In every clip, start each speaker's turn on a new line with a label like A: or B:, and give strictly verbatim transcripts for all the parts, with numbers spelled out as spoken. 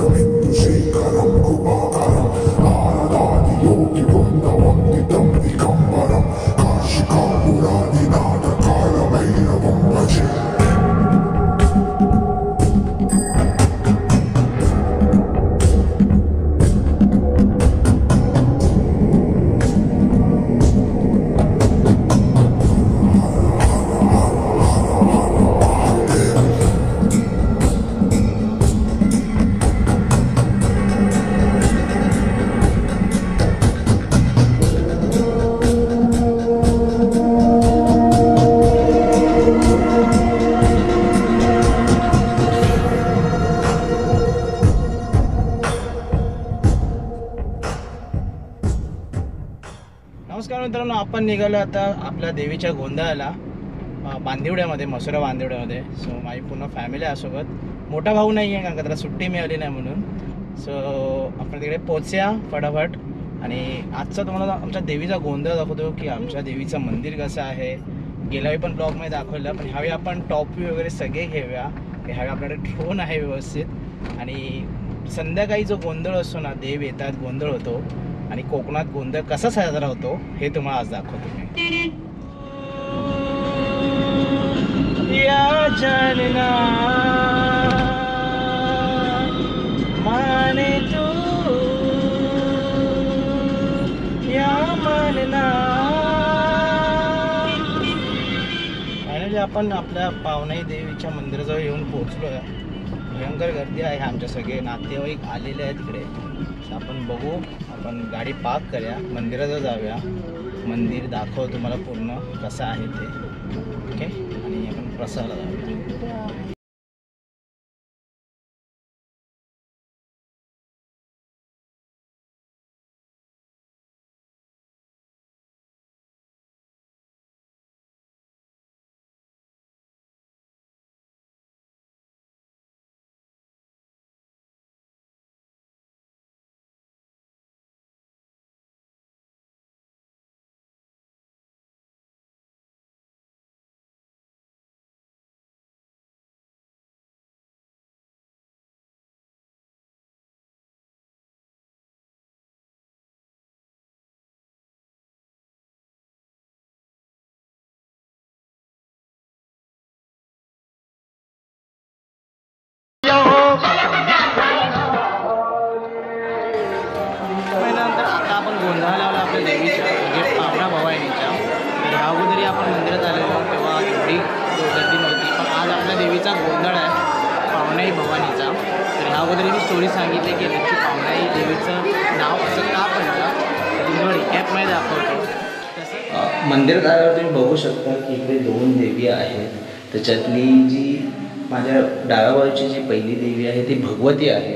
A: नमस्कार मित्रांनो, आपण निघालो आता आपल्या देवीच्या गोंधळाला बांदिवड्यामध्ये, मसुरा बांदिवड्यामध्ये. सो माझी पूर्ण फॅमिली आहे सोबत. मोठा भाऊ नाही आहे कारण का त्याला सुट्टी मिळाली नाही म्हणून. सो आपण तिकडे पोहोचूया फटाफट. आणि आजचा तुम्हाला आमच्या देवीचा गोंधळ दाखवतो की आमच्या देवीचं मंदिर कसं आहे. गेल्यावेळी पण ब्लॉगमध्ये दाखवलं, पण ह्यावेळी आपण टॉप व्ह्यू वगैरे सगळे घेऊया. ह्यावेळी आपल्याकडे ड्रोन आहे व्यवस्थित. आणि संध्याकाळी जो गोंधळ असतो ना, देव येतात, गोंधळ होतो आणि कोकणात गोंधळ कसा साजरा होतो हे तुम्हाला आज दाखवतो मी. या जानना माने तू या मानना. फायनली आपण आपल्या पावनाई देवीच्या मंदिराजवळ येऊन पोहोचलो आहे. भयंकर गर्दी आहे, आमच्या सगळे नातेवाईक आलेले आहेत तिकडे. आपण बघू, आपण गाडी पार्क करूया, मंदिराजवळ जाऊया. मंदिर दाखव तुम्हाला पूर्ण कसं आहे ते. ओके, आणि आपण प्रसादाला जाऊया. त्यानंतर आता आपण गोंधळ लावला आपल्या देवीच्या, म्हणजे पावना भवानीच्या. तर ह्या अगोदरी आपण मंदिरात आलेलो तेव्हा एवढी गर्दी नव्हती, पण आज आपल्या देवीचा गोंधळ आहे पावनाई भवानीचा. तर ह्या अगोदरी मी स्टोरी सांगितली की नक्की पावनाई देवीचं नाव असं का पडलं, तुम्हाला रिकॅपमध्ये दाखवतो. तसं मंदिरात आल्यावर तुम्ही बघू शकता की इकडे दोन देवी आहेत. त्याच्यातली जी माझ्या डाव्या बाजूची जी पहिली देवी आहे ती भगवती आहे,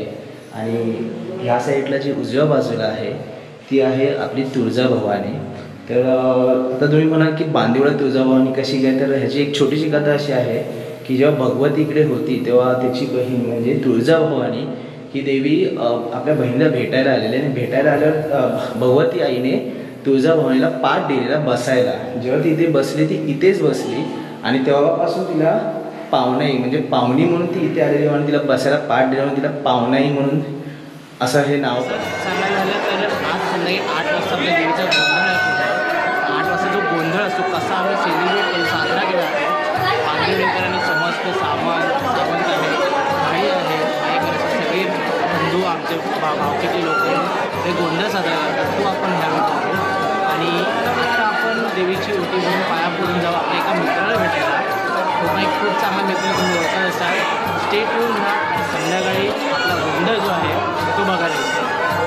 A: आणि ह्या साईडला जी उजव्या बाजूला आहे ती आहे आपली तुळजाभवानी. तर आता तुम्ही म्हणा की बांदिवडा तुळजाभवानी कशी काय, तर ह्याची एक छोटीशी कथा अशी आहे की जेव्हा भगवती इकडे होती तेव्हा त्याची बहीण म्हणजे तुळजाभवानी ही देवी आपल्या बहिणीला भेटायला आलेली. आणि भेटायला आल्यावर भगवती आईने तुळजाभवानीला पाठ दिलेला बसायला. जेव्हा ती इथे बसली ती इथेच बसली, आणि तेव्हापासून तिला पावनाई म्हणजे पाहुणी म्हणून ती इथे आलेली, आणि तिला बसायला पाठ दिला म्हणून तिला पावनाई म्हणून असं हे नाव सांगायला झालं. तर आज संध्याकाळी आठ वाजता आपल्या देवीचा गोंधळ आहे. आठ वाजता जो गोंधळ असतो कसा आम्ही सेलिब्रेट करू, साजरा केला जातो. बांदिवडेकरांनी समस्त सामान सावंत आहे, भाई आहे, भाईकर सगळे बंधू आमचे भावकीचे लोक ते गोंधळ साजरा करतात, तो आपण ह्यावेळी करतो. आणि आता आपण देवीची ओटी म्हणून पाया पडून जाऊ आपल्या एका मित्राला भेटायला. तो एक खूप चांगला मित्र तुम्ही ओळखत असाल. स्टेट येऊन राहा, संध्याकाळी आपला गोंधळ जो आहे तो बघायला दिसतो.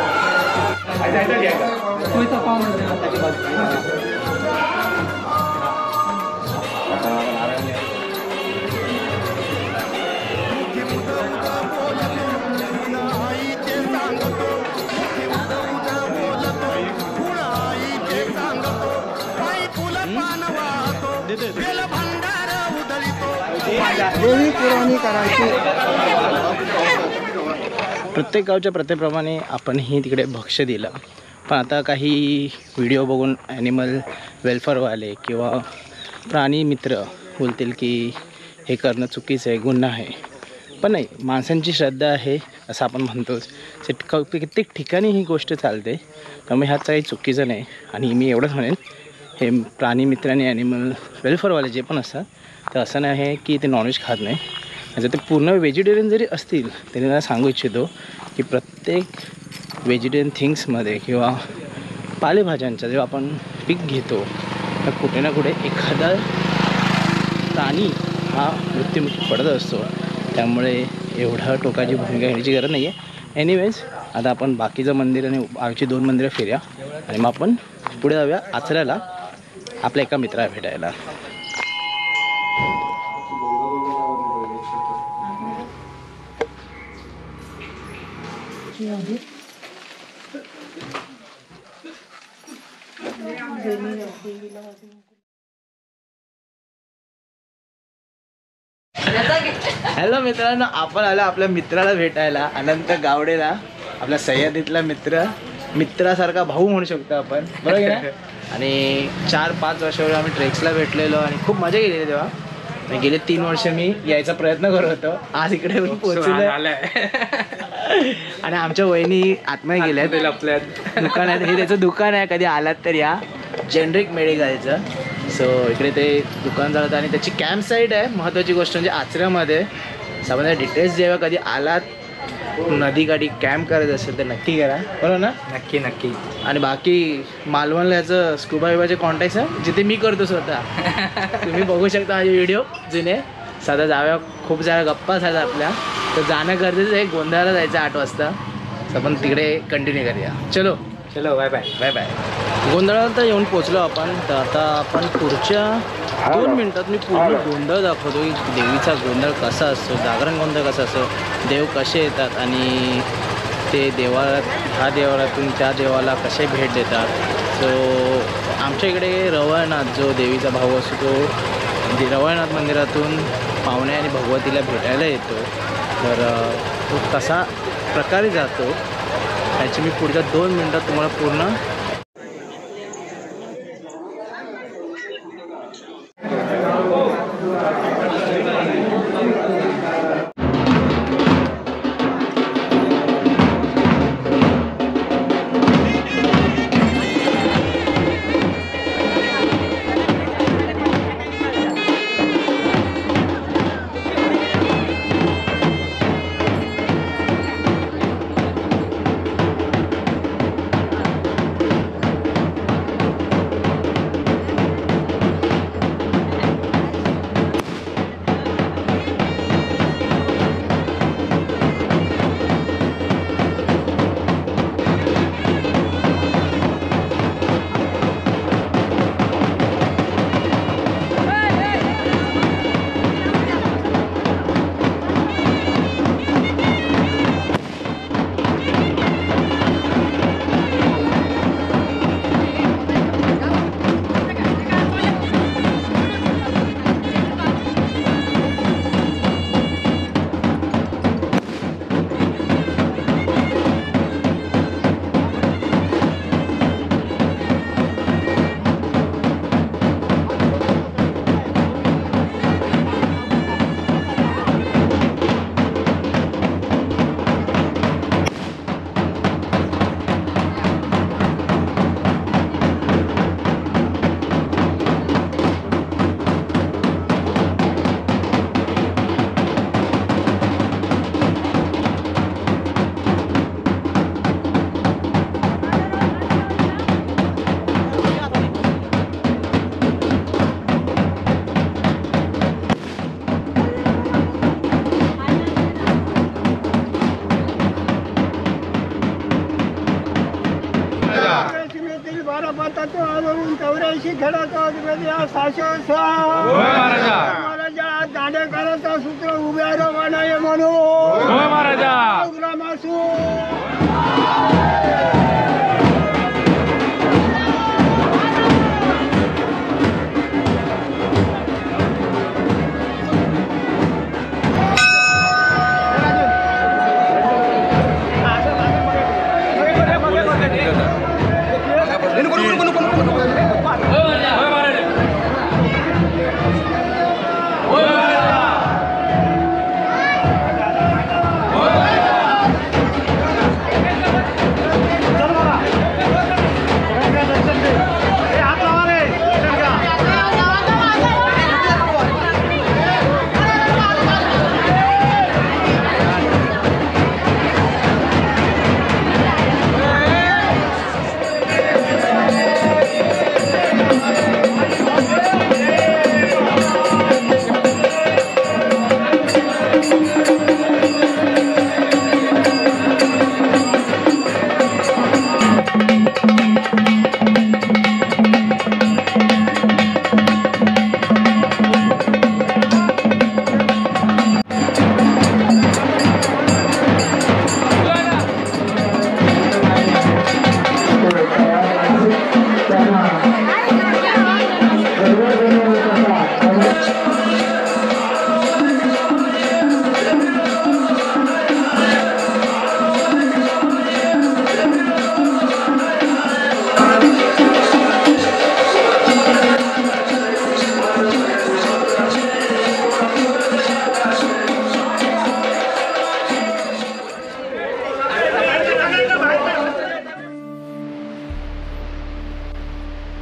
A: प्रत्येक गावच्या प्रत्येकप्रमाणे आपणही तिकडे भक्ष दिलं. पण आता काही व्हिडिओ बघून ॲनिमल वेलफेअरवाले किंवा प्राणी मित्र बोलतील की हे करणं चुकीचं आहे, गुन्हा आहे. पण नाही, माणसांची श्रद्धा आहे असं आपण म्हणतोच. कित्येक ठिकाणी ही गोष्ट चालते, त्यामुळे ह्यात काही चुकीचं नाही. आणि मी एवढंच म्हणेन, हे प्राणी मित्रांनी ॲनिमल वेलफेअरवाले जे पण असतात, तर असं नाही आहे की ते नॉनव्हेज खात नाही. म्हणजे ते पूर्ण व्हेजिटेरियन जरी असतील तरी मला सांगू इच्छितो की प्रत्येक व्हेजिटेरियन थिंग्समध्ये किंवा पालेभाज्यांचा जेव्हा आपण पीक घेतो तर कुठे ना कुठे एखादा प्राणी हा मृत्युमुखी पडत असतो. त्यामुळे एवढं टोकाची भूमिका घेण्याची गरज नाही आहे. एनिवेज, आता आपण बाकीचं मंदिर आणि बाकीची दोन मंदिरं फिरूया आणि मग आपण पुढे जाऊया आचऱ्याला आपल्या एका मित्राला भेटायला. हॅलो मित्रांनो, आपण आलो आपल्या मित्राला भेटायला, अनंत गावडेला. आपल्या सह्याद्रीतला मित्र, मित्रासारखा भाऊ म्हणू शकतो आपण, बरोबर आहे. आणि चार पाच वर्षावर आम्ही ट्रेक्सला भेटलेलो आणि खूप मजा केली तेव्हा. आणि गेले तीन वर्ष मी यायचा प्रयत्न करत होतो, आज इकडे येऊन पोहोचलो. आणि आमच्या वहिनी आत्म्या गेल्यात आपल्या दुकानात. हे त्याचं दुकान आहे, कधी आलात तर या, जेनरिक मेडिकलचं. सो इकडे ते दुकान चालतं आणि त्याची कॅम्प साईट आहे. महत्त्वाची गोष्ट म्हणजे आचऱ्यामध्ये. सामान्य डिटेल्स जेव्हा कधी आलात नदीकाठी कॅम्प करायचं असेल तर नक्की करा, बरोबर ना.
B: नक्की नक्की.
A: आणि बाकी मालवणला याचं स्कुबा विबाचे कॉन्टॅक्ट्स आहे जिथे मी करतो स्वतः. तुम्ही बघू शकता माझे व्हिडिओ जुने. साधा जाव्या खूप साऱ्या गप्पा झाल्या आपल्या, तर जाणं गरजेचं आहे. गोंधळाला जायचं आठ वाजता, तर आपण तिकडे कंटिन्यू करूया. चलो
B: चलो, बाय बाय
A: बाय बाय. गोंधळाला तर येऊन पोचलो आपण. तर आता आपण पुढच्या दोन मिनटात मी पूर्ण गोंधळ दाखवतो की देवीचा गोंधळ कसा असतो, जागरण गोंधळ कसा असतो, देव कसे येतात आणि ते देवाला ह्या देवालातून त्या देवाला कसे भेट देतात. सो आमच्या इकडे रवळनाथ जो देवीचा भाऊ असतो तो रवळनाथ मंदिरातून पावनाई आणि भगवतीला भेटायला येतो. तर तो कसा प्रकारे जातो याची मी पुढच्या दोन मिनटात तुम्हाला पूर्ण
C: चौऱ्याऐंशी खेळाचा दांडे करायचा सूत्र उभ्या रवाना म्हणून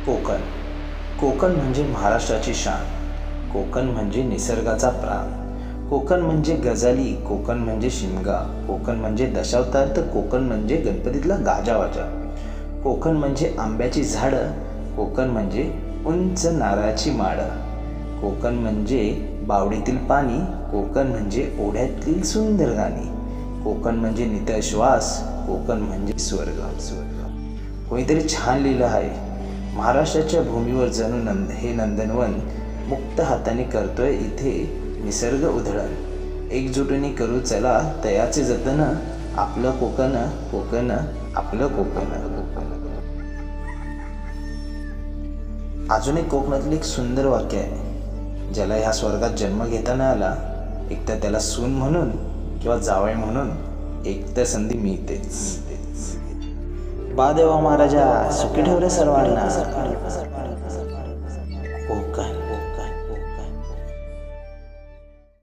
B: कोकण. कोकण म्हणजे महाराष्ट्राची शान. कोकण म्हणजे निसर्गाचा प्राण. कोकण म्हणजे गजाली. कोकण म्हणजे शिमगा. कोकण म्हणजे दशावतार. तर कोकण म्हणजे गणपतीतला गाजावाजा. कोकण म्हणजे आंब्याची झाडं. कोकण म्हणजे उंच नारळाची माडं. कोकण म्हणजे बावडीतील पाणी. कोकण म्हणजे ओढ्यातील सुंदर गाणी. कोकण म्हणजे नितळ श्वास. कोकण म्हणजे स्वर्ग. स्वर्ग कोणीतरी छान लिहिलं आहे, महाराष्ट्राच्या भूमीवर जणू नंद हे नंदनवन मुक्त हाताने करतोय इथे निसर्ग उधळण. एकजुटीने करू चला तयाचे जतन. आपलं कोकण कोकण आपलं कोकण. अजून एक कोकणातलं एक सुंदर वाक्य आहे, ज्याला ह्या स्वर्गात जन्म घेता नाही आला, एक तर त्याला सून म्हणून किंवा जावई म्हणून एक तर संधी मिळतेच. बा देवा महाराजा सुखी ठेव रे सर्वांना.